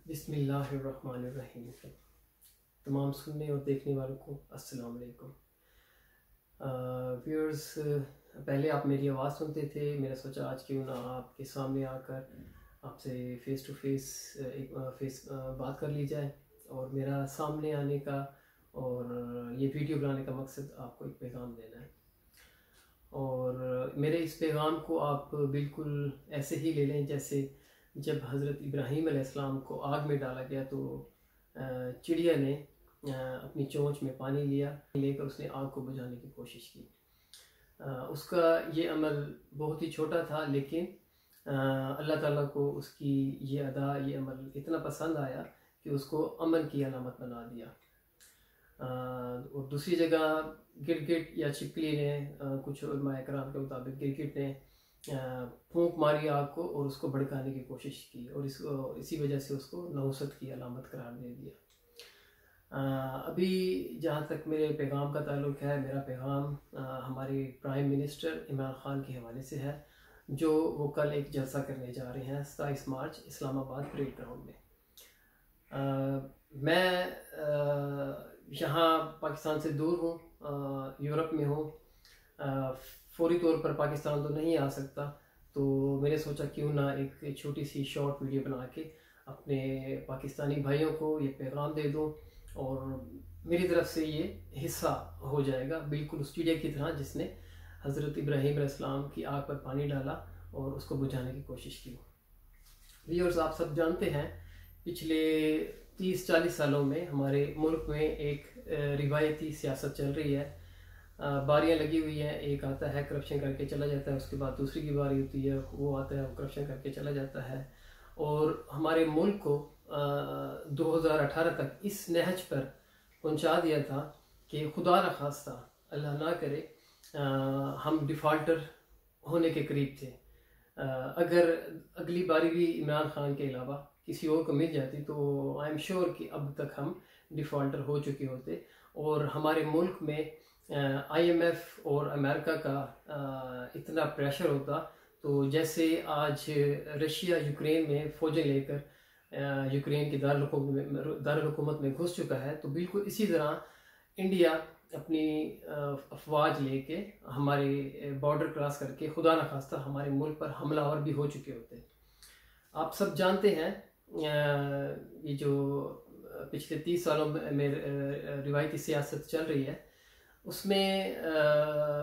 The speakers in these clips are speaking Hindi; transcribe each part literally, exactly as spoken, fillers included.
बिस्मिल्लाहिर्रहमानिर्रहीम। तमाम सुनने और देखने वालों को अस्सलाम वालेकुम। व्यूअर्स, पहले आप मेरी आवाज़ सुनते थे, मैंने सोचा आज क्यों ना आपके सामने आकर आपसे फ़ेस टू फेस एक फेस बात कर ली जाए। और मेरा सामने आने का और ये वीडियो बनाने का मकसद आपको एक पैगाम देना है। और मेरे इस पैगाम को आप बिल्कुल ऐसे ही ले लें जैसे जब हज़रत इब्राहीम अलैहिस्सलाम को आग में डाला गया तो चिड़िया ने अपनी चोंच में पानी लिया, लेकर उसने आग को बुझाने की कोशिश की। उसका ये अमल बहुत ही छोटा था, लेकिन अल्लाह ताला को उसकी ये अदा, ये अमल इतना पसंद आया कि उसको अमन की अलामत बना दिया। और दूसरी जगह गिरगिट या छिपकली ने, कुछ उलमाए कराम के मुताबिक गिरगिट ने फूंक मारी आग को और उसको भड़काने की कोशिश की और इसको इसी वजह से उसको नहुसत की अलामत करार दे दिया। अभी जहाँ तक मेरे पैगाम का ताल्लुक़ है, मेरा पैगाम हमारे प्राइम मिनिस्टर इमरान ख़ान के हवाले से है, जो वो कल एक जलसा करने जा रहे हैं सत्ताईस मार्च इस्लामाबाद परेड ग्राउंड में। आ, मैं यहाँ पाकिस्तान से दूर हूँ, यूरोप में हूँ, फौरी तौर पर पाकिस्तान तो नहीं आ सकता, तो मैंने सोचा क्यों ना एक छोटी सी शॉर्ट वीडियो बना के अपने पाकिस्तानी भाइयों को ये पैगाम दे दूँ और मेरी तरफ से ये हिस्सा हो जाएगा, बिल्कुल उस चिड़िया की तरह जिसने हज़रत इब्राहीम अलैहिस्सलाम की आग पर पानी डाला और उसको बुझाने की कोशिश की। व्यूअर्स, आप सब जानते हैं पिछले तीस चालीस सालों में हमारे मुल्क में एक रिवायती सियासत चल रही है। बारियां लगी हुई हैं, एक आता है करप्शन करके चला जाता है, उसके बाद दूसरी की बारी होती है, वो आता है वो करप्शन करके चला जाता है। और हमारे मुल्क को दो हज़ार अठारह तक इस नहज पर पहुंचा दिया था कि खुदा न खास्ता, अल्लाह ना करे, आ, हम डिफ़ॉल्टर होने के करीब थे। आ, अगर अगली बारी भी इमरान खान के अलावा किसी और को मिल जाती तो आई एम श्योर कि अब तक हम डिफ़ॉल्टर हो चुके होते और हमारे मुल्क में आई एम एफ और अमेरिका का इतना प्रेशर होता। तो जैसे आज रशिया यूक्रेन में फ़ौजें लेकर यूक्रेन की दारुल में दारुल में घुस चुका है, तो बिल्कुल इसी तरह इंडिया अपनी अफवाज लेके हमारे बॉर्डर क्रॉस करके खुदा न खास्ता हमारे मुल्क पर हमलावर भी हो चुके होते। आप सब जानते हैं ये जो पिछले तीस सालों में रिवायती सियासत चल रही है, उसमें आ,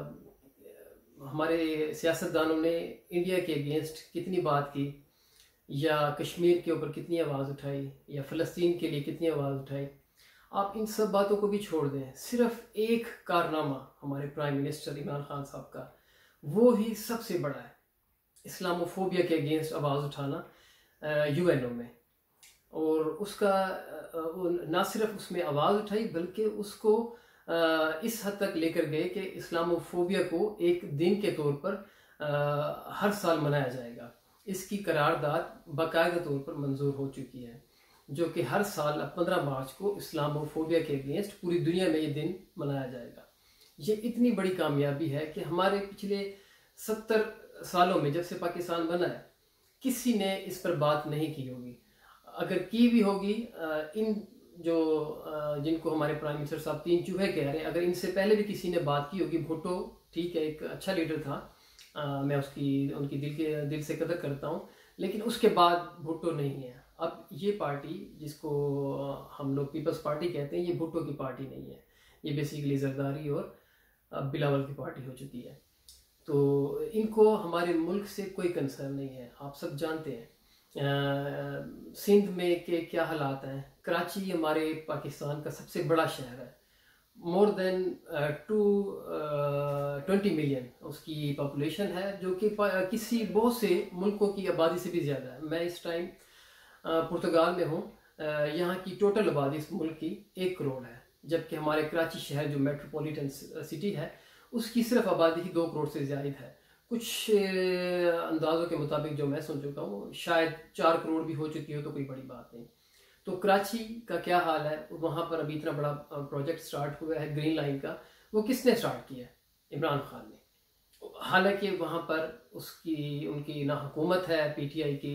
हमारे सियासतदानों ने इंडिया के अगेंस्ट कितनी बात की, या कश्मीर के ऊपर कितनी आवाज़ उठाई, या फ़लस्तीन के लिए कितनी आवाज़ उठाई। आप इन सब बातों को भी छोड़ दें, सिर्फ एक कारनामा हमारे प्राइम मिनिस्टर इमरान खान साहब का, वो ही सबसे बड़ा है, इस्लामोफोबिया के अगेंस्ट आवाज़ उठाना यू एन ओ में। और उसका ना सिर्फ उसमें आवाज़ उठाई बल्कि उसको इस हद तक लेकर गए कि इस्लामोफोबिया को एक दिन के तौर पर हर साल मनाया जाएगा। इसकी करारदाद बाकायदा तौर पर मंजूर हो चुकी है, जो कि हर साल पंद्रह मार्च को इस्लामोफोबिया के अगेंस्ट पूरी दुनिया में ये दिन मनाया जाएगा। ये इतनी बड़ी कामयाबी है कि हमारे पिछले सत्तर सालों में जब से पाकिस्तान बना है, किसी ने इस पर बात नहीं की होगी। अगर की भी होगी, इन जो जिनको हमारे प्राइम मिनिस्टर साहब तीन चूहे कह रहे हैं, अगर इनसे पहले भी किसी ने बात की होगी, भुट्टो ठीक है, एक अच्छा लीडर था, आ, मैं उसकी उनकी दिल के दिल से कदर करता हूँ, लेकिन उसके बाद भुट्टो नहीं है। अब ये पार्टी जिसको हम लोग पीपल्स पार्टी कहते हैं, ये भुट्टो की पार्टी नहीं है, ये बेसिकली जरदारी और बिलावल की पार्टी हो चुकी है। तो इनको हमारे मुल्क से कोई कंसर्न नहीं है। आप सब जानते हैं सिंध में के क्या हालात हैं। कराची हमारे पाकिस्तान का सबसे बड़ा शहर है, more than two twenty million उसकी पॉपुलेशन है, जो कि किसी बहुत से मुल्कों की आबादी से भी ज़्यादा है। मैं इस टाइम पुर्तगाल में हूँ, यहाँ की टोटल आबादी इस मुल्क की एक करोड़ है, जबकि हमारे कराची शहर जो मेट्रोपॉलिटन सिटी है उसकी सिर्फ आबादी ही दो करोड़ से ज़्यादा है। कुछ अंदाज़ों के मुताबिक जो मैं सुन चुका हूँ, शायद चार करोड़ भी हो चुकी हो, तो कोई बड़ी बात नहीं। तो कराची का क्या हाल है, वहाँ पर अभी इतना बड़ा प्रोजेक्ट स्टार्ट हुआ है ग्रीन लाइन का, वो किसने स्टार्ट किया? इमरान खान ने। हालांकि वहाँ पर उसकी उनकी ना हुकूमत है पी टी आई की,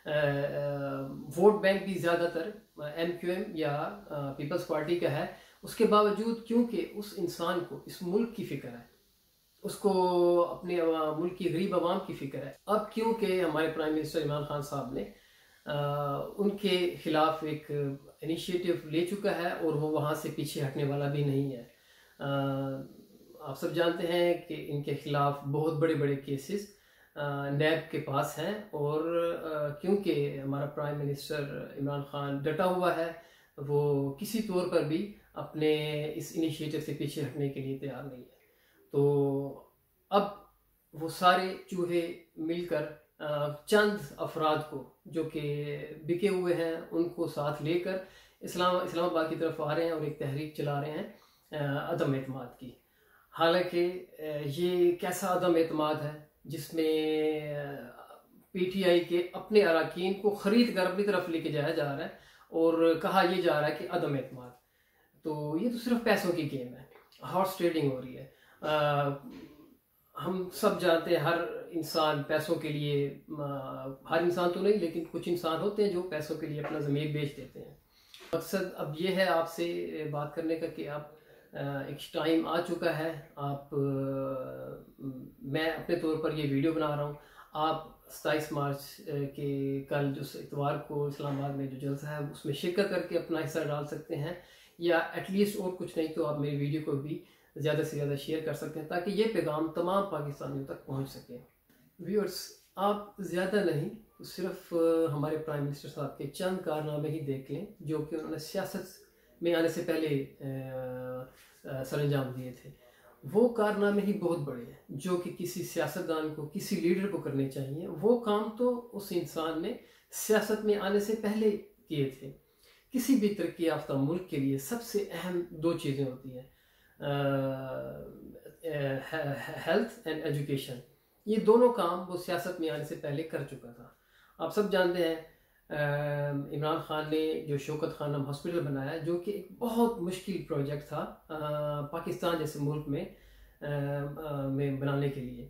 वोट बैंक भी ज़्यादातर एम क्यू एम या पीपल्स पार्टी का है, उसके बावजूद क्योंकि उस इंसान को इस मुल्क की फ़िक्र है, उसको अपने मुल्क की गरीब आवाम की फ़िक्र है। अब क्योंकि हमारे प्राइम मिनिस्टर इमरान खान साहब ने आ, उनके ख़िलाफ़ एक इनिशिएटिव ले चुका है और वो वहाँ से पीछे हटने वाला भी नहीं है। आ, आप सब जानते हैं कि इनके ख़िलाफ़ बहुत बड़े बड़े केसेस नैब के पास हैं और क्योंकि हमारा प्राइम मिनिस्टर इमरान खान डटा हुआ है, वो किसी तौर पर भी अपने इस इनिशिएटिव से पीछे हटने के लिए तैयार नहीं है। तो अब वो सारे चूहे मिलकर चंद अफराद को जो कि बिके हुए हैं उनको साथ लेकर इस्लाम इस्लामाबाद की तरफ आ रहे हैं और एक तहरीक चला रहे हैं अदम एतमाद की। हालांकि ये कैसा अदम एतमाद है जिसमें पीटीआई के अपने अरकान को ख़रीद कर अपनी तरफ लेके जाया जा रहा है और कहा यह जा रहा है कि अदम एतमाद। तो ये तो सिर्फ पैसों की गेम है, हॉर्स ट्रेडिंग हो रही है। आ, हम सब जानते हैं हर इंसान पैसों के लिए, हर इंसान तो नहीं लेकिन कुछ इंसान होते हैं जो पैसों के लिए अपना ज़मीर बेच देते हैं। मकसद अब ये है आपसे बात करने का कि आप एक टाइम आ चुका है, आप मैं अपने तौर पर ये वीडियो बना रहा हूँ। आप सताईस मार्च के कल जो इतवार को इस्लामाबाद में जो जलसा है उसमें शिरकत करके अपना हिस्सा डाल सकते हैं, या एटलीस्ट और कुछ नहीं तो आप मेरी वीडियो को भी ज़्यादा से ज़्यादा शेयर कर सकते हैं ताकि ये पैगाम तमाम पाकिस्तानियों तक पहुँच सके। व्यूअर्स, आप ज़्यादा नहीं तो सिर्फ हमारे प्राइम मिनिस्टर साहब के चंद कारनामे ही देख लें जो कि उन्होंने सियासत में आने से पहले सरंजाम दिए थे। वो कारनामे ही बहुत बड़े हैं जो कि किसी सियासतदान को, किसी लीडर को करने चाहिए। वो काम तो उस इंसान ने सियासत में आने से पहले किए थे। किसी भी तरक्की याफ्ता मुल्क के लिए सबसे अहम दो चीज़ें होती हैं, हेल्थ एंड एजुकेशन। ये दोनों काम वो सियासत में आने से पहले कर चुका था। आप सब जानते हैं इमरान खान ने जो शौकत खानम हॉस्पिटल बनाया जो कि एक बहुत मुश्किल प्रोजेक्ट था आ, पाकिस्तान जैसे मुल्क में आ, आ, में बनाने के लिए।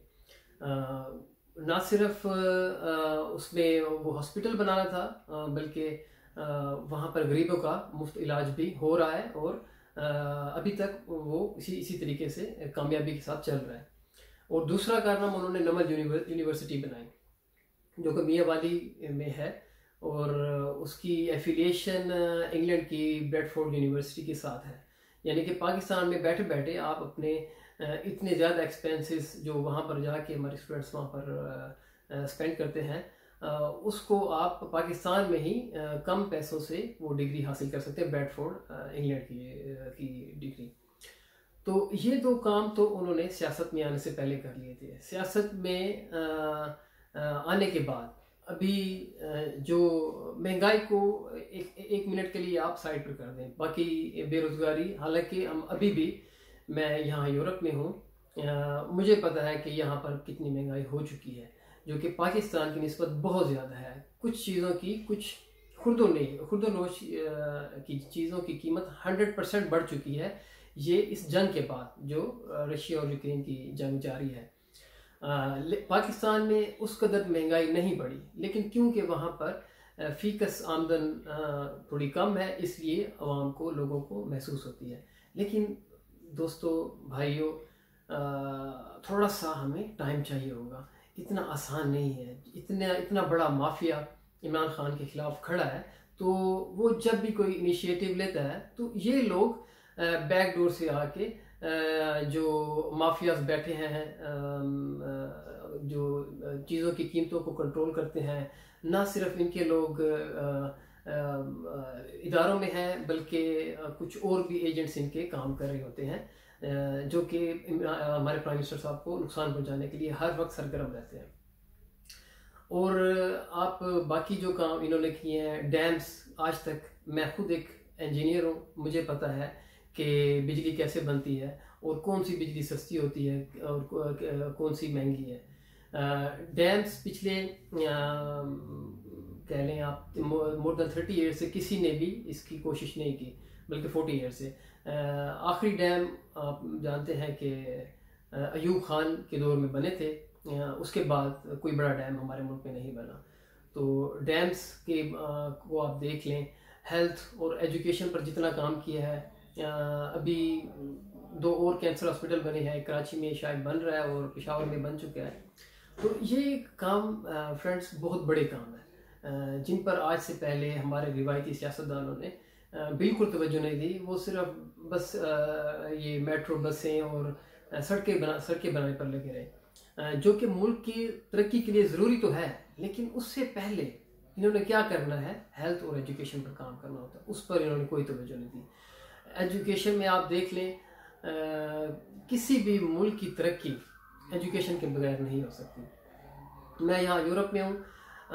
ना सिर्फ आ, उसमें वो हॉस्पिटल बनाना था बल्कि वहाँ पर गरीबों का मुफ्त इलाज भी हो रहा है और आ, अभी तक वो इसी इसी तरीके से कामयाबी के साथ चल रहा है। और दूसरा कारनामा उन्होंने नमल यूनिवर्सिटी बनाई जो कि मियाँ वाली में है और उसकी एफिलिएशन इंग्लैंड की ब्रेडफोर्ड यूनिवर्सिटी के साथ है। यानी कि पाकिस्तान में बैठे बैठे आप अपने इतने ज़्यादा एक्सपेंसेस जो वहाँ पर जाके हमारे स्टूडेंट्स वहाँ पर स्पेंड करते हैं उसको आप पाकिस्तान में ही कम पैसों से वो डिग्री हासिल कर सकते हैं, ब्रेडफोर्ड इंग्लैंड की की डिग्री। तो ये दो काम तो उन्होंने सियासत में आने से पहले कर लिए थे। सियासत में आ, आ, आने के बाद अभी जो महंगाई को एक एक मिनट के लिए आप साइड पर कर दें, बाकी बेरोज़गारी, हालांकि हम अभी भी, मैं यहाँ यूरोप में हूँ, मुझे पता है कि यहाँ पर कितनी महंगाई हो चुकी है जो कि पाकिस्तान की निस्बत बहुत ज़्यादा है। कुछ चीज़ों की, कुछ खुर्दो नहीं खुर्दोनोश की चीज़ों की कीमत हंड्रेड परसेंट बढ़ चुकी है। ये इस जंग के बाद जो रशिया और यूक्रेन की जंग जारी है। आ, पाकिस्तान में उस कदर महंगाई नहीं बढ़ी, लेकिन क्योंकि वहाँ पर फीकस आमदन थोड़ी कम है इसलिए आवाम को, लोगों को महसूस होती है। लेकिन दोस्तों, भाइयों, थोड़ा सा हमें टाइम चाहिए होगा, इतना आसान नहीं है। इतना इतना बड़ा माफिया इमरान खान के ख़िलाफ़ खड़ा है, तो वो जब भी कोई इनिशिएटिव लेता है तो ये लोग बैक डोर से आके जो माफियाज बैठे हैं जो चीज़ों की कीमतों को कंट्रोल करते हैं, ना सिर्फ इनके लोग इदारों में हैं बल्कि कुछ और भी एजेंट्स इनके काम कर रहे होते हैं जो कि हमारे प्राइम मिनिस्टर साहब को नुकसान पहुंचाने के लिए हर वक्त सरगर्म रहते हैं। और आप बाकी जो काम इन्होंने किए हैं, डैम्स, आज तक, मैं खुद एक इंजीनियर हूँ, मुझे पता है कि बिजली कैसे बनती है और कौन सी बिजली सस्ती होती है और कौन सी महंगी है। डैम्स पिछले कह लें आप मोर देन थर्टी ईयर से किसी ने भी इसकी कोशिश नहीं की, बल्कि फोर्टी ईयर से। आखिरी डैम आप जानते हैं कि अयूब खान के दौर में बने थे, उसके बाद कोई बड़ा डैम हमारे मुल्क में नहीं बना। तो डैम्स के आ, को आप देख लें, हेल्थ और एजुकेशन पर जितना काम किया है। आ, अभी दो और कैंसर हॉस्पिटल बने हैं, कराची में शायद बन रहा है और पेशावर में बन चुका है। तो ये काम फ्रेंड्स बहुत बड़े काम है जिन पर आज से पहले हमारे रिवायती सियासतदानों ने बिल्कुल तवज्जो नहीं दी। वो सिर्फ बस ये मेट्रो बसें और सड़कें बना सड़कें बनाने पर लगे रहे, जो कि मुल्क की तरक्की के लिए ज़रूरी तो है, लेकिन उससे पहले इन्होंने क्या करना है, हेल्थ और एजुकेशन पर काम करना होता है, उस पर इन्होंने कोई तवज्जो नहीं दी। एजुकेशन में आप देख लें, आ, किसी भी मुल्क की तरक्की एजुकेशन के बगैर नहीं हो सकती। मैं यहाँ यूरोप में हूँ,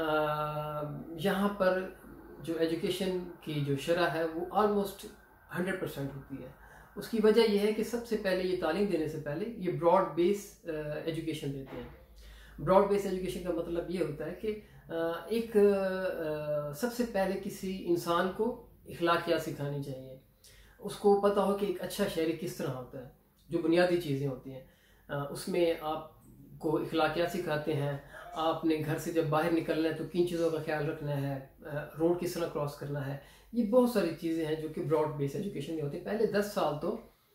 यहाँ पर जो एजुकेशन की जो शरह है वो आलमोस्ट हंड्रेड परसेंट होती है। उसकी वजह यह है कि सबसे पहले ये तालीम देने से पहले ये ब्रॉड बेस एजुकेशन देते हैं। ब्रॉड बेस एजुकेशन का मतलब ये होता है कि एक सबसे पहले किसी इंसान को इखलाकियात सिखानी चाहिए, उसको पता हो कि एक अच्छा शहरी किस तरह होता है, जो बुनियादी चीज़ें होती हैं। उसमें आपको इखलाकियात सिखाते हैं, आपने घर से जब बाहर निकलना है तो किन चीज़ों का ख्याल रखना है, रोड किस तरह क्रॉस करना है। ये बहुत सारी चीज़ें हैं जो कि ब्रॉड बेस एजुकेशन में होती है। पहले दस साल तो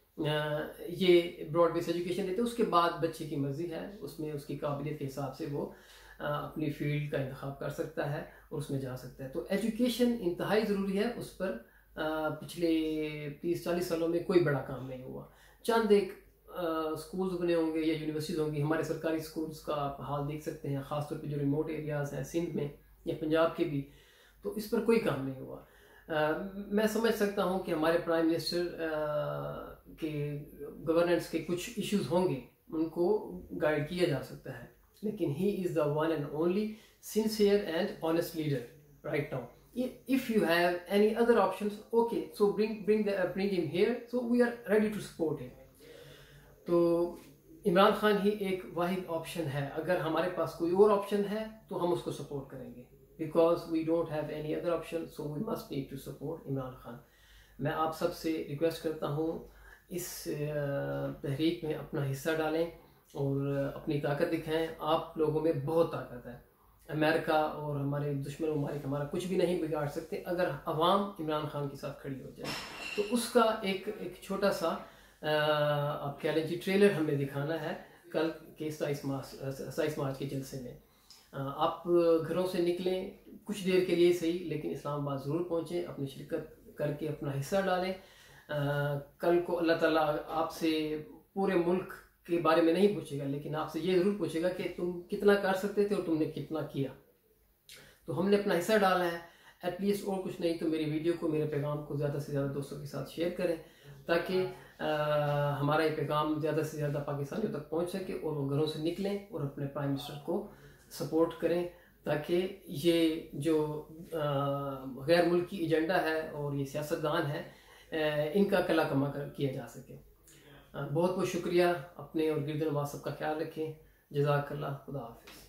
ये ब्रॉड बेस एजुकेशन देते हैं, उसके बाद बच्चे की मर्ज़ी है, उसमें उसकी काबिलियत के हिसाब से वो अपनी फील्ड का इंतखाब कर सकता है और उसमें जा सकता है। तो एजुकेशन इंतहाई ज़रूरी है, उस पर पिछले तीस चालीस सालों में कोई बड़ा काम नहीं हुआ। चंद एक स्कूल्स बने होंगे या यूनिवर्सिटीज़ होंगी। हमारे सरकारी स्कूल्स का आप हाल देख सकते हैं, ख़ासतौर पे जो रिमोट एरियाज़ हैं सिंध में या पंजाब के भी, तो इस पर कोई काम नहीं हुआ। आ, मैं समझ सकता हूँ कि हमारे प्राइम मिनिस्टर के गवर्नेंस के कुछ इश्यूज होंगे, उनको गाइड किया जा सकता है, लेकिन he is the one and only sincere and honest leader right now. If you have any other options, okay, so bring bring the uh, bring him here, so we are ready to support him. तो इमरान खान ही एक वाहिद ऑप्शन है। अगर हमारे पास कोई और ऑप्शन है तो हम उसको सपोर्ट करेंगे, because we don't have any other option, so we must need to support Imran Khan. मैं आप सबसे रिक्वेस्ट करता हूँ, इस तहरीक में अपना हिस्सा डालें और अपनी ताकत दिखाएं। आप लोगों में बहुत ताकत है। अमेरिका और हमारे दुश्मन ममालिक हमारा कुछ भी नहीं बिगाड़ सकते अगर अवाम इमरान खान के साथ खड़ी हो जाए। तो उसका एक एक छोटा सा आप कह लीजिए ट्रेलर हमें दिखाना है कल के साइस मार्च साइस मार्च के जलसे में। आप घरों से निकलें कुछ देर के लिए सही, लेकिन इस्लामाबाद ज़रूर पहुँचें, अपनी शिरकत करके अपना हिस्सा डालें। कल को अल्लाह ताला आपसे पूरे मुल्क के बारे में नहीं पूछेगा, लेकिन आपसे ये ज़रूर पूछेगा कि तुम कितना कर सकते थे और तुमने कितना किया। तो हमने अपना हिस्सा डाला है एटलीस्ट, और कुछ नहीं तो मेरी वीडियो को, मेरे पैगाम को ज़्यादा से ज़्यादा दोस्तों के साथ शेयर करें, ताकि हमारा ये पैगाम ज़्यादा से ज़्यादा पाकिस्तानियों तक पहुंच सके और वो घरों से निकलें और अपने प्राइम मिनिस्टर को सपोर्ट करें, ताकि ये जो गैर मुल्की एजेंडा है और ये सियासतदान है इनका कला कमा कर किया जा सके। बहुत बहुत शुक्रिया। अपने और गिरदन वासब का ख्याल रखें। जज़ाकल्लाह, खुदा हाफ़िज़।